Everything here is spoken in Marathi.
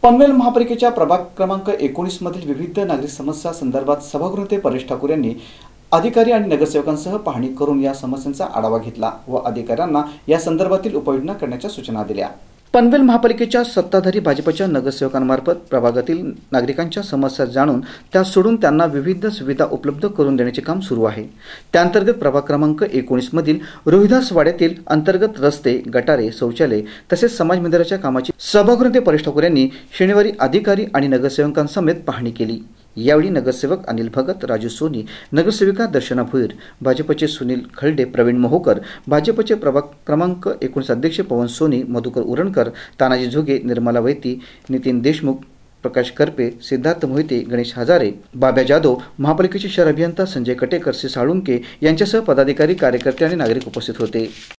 पनवेल महापालिकेच्या प्रभाग क्रमांक 19 मधील विविध नागरिक समस्या संदर्भात सभागृह परेश ठाकूर यांनी अधिकारी आणि नगरसेवकांसह पाहणी करून या समस्यांचा आढावा घेतला व अधिकाऱ्यांना या संदर्भातील उपाययोजना करण्याच्या सूचना दिल्या। पनवेल महापालिकेच्या सत्ताधारी भाजपच्या नगरसेवकांमार्फत प्रभागातील नागरिकांच्या समस्या जाणून त्या सोडून त्यांना विविध सुविधा उपलब्ध करून देण्याचे काम सुरू आहे। त्याअंतर्गत प्रभाग क्रमांक 19 मधील रोहिदास वाड्यातील अंतर्गत रस्ते, गटारे, शौचालय तसेच समाज मंदिराच्या कामाची सभागृह परेश ठाकूर यांनी शनिवारी अधिकारी आणि नगरसेवकांसमेत पाहणी केली। यावेळी नगरसेवक अनिल भगत, राजू सोनी, नगरसेविका दर्शना भुईर, भाजपचे सुनील खळडे, प्रवीण मोहोकर, भाजपचे प्रभाग क्रमांक 19 अध्यक्ष पवन सोनी, मधुकर उरणकर, तानाजी झोगे, निर्मला वैती, नितीन देशमुख, प्रकाश करपे, सिद्धार्थ मोहिते, गणेश हजारे, बाब्या जाधव, महापालिकेचे शहर अभियंता संजय कटेकर, सी साळुंके यांच्यासह पदाधिकारी, कार्यकर्ते आणि नागरिक उपस्थित होते।